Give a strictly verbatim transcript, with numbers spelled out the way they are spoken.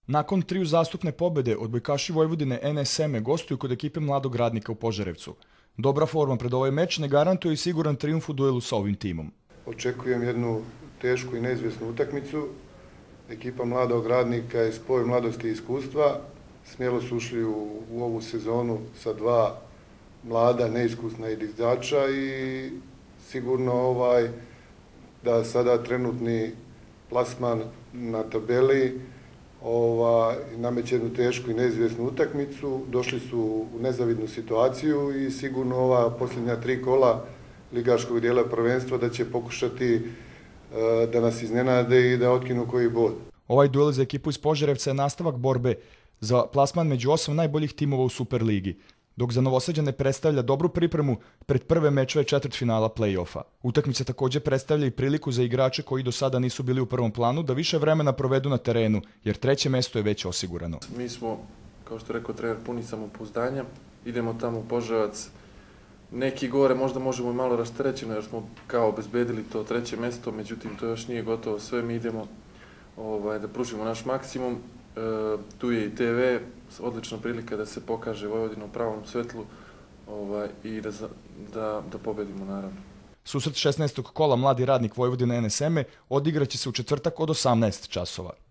Nakon tri uzastopne pobjede, odbojkaši Vojvodine N S M gostuju kod ekipe Mladog Radnika u Požarevcu. Dobra forma pred ovaj meč ne garantuje i siguran trijumf u duelu sa ovim timom. Očekujem jednu tešku i neizvjesnu utakmicu. Ekipa Mladog Radnika je spoj mladosti i iskustva. Smjelo su ušli u, u ovu sezonu sa dva mlada, neiskusna igrača i sigurno ovaj da sada trenutni plasman na tabeli Ova, nameće jednu tešku i neizvjesnu utakmicu, došli su u nezavidnu situaciju i sigurno ova posljednja tri kola ligaškog dijela prvenstva da će pokušati uh, da nas iznenade i da otkinu koji bod. Ovaj duel za ekipu iz Požarevca je nastavak borbe za plasman među osam najboljih timova u Superligi, dok za Novosađane predstavlja dobru pripremu pred prve mečeve četvrtfinala play-offa. Utakmica također predstavlja i priliku za igrače koji do sada nisu bili u prvom planu da više vremena provedu na terenu, jer treće mjesto je već osigurano. Mi smo, kao što je rekao trener, puni samopouzdanja. Idemo tamo u Požarevac. Neki gore možda možemo i malo rasterećeno jer smo kao obezbedili to treće mjesto, međutim to još nije gotovo sve. Mi idemo ovaj, da pružimo naš maksimum. E, tu je i te ve, odlična prilika da se pokaže Vojvodina u pravom svetlu ovaj, i da, da, da pobedimo naravno. Susret šesnaestog kola Mladi Radnik Vojvodina N S M odigraće se u četvrtak od osamnaest časova.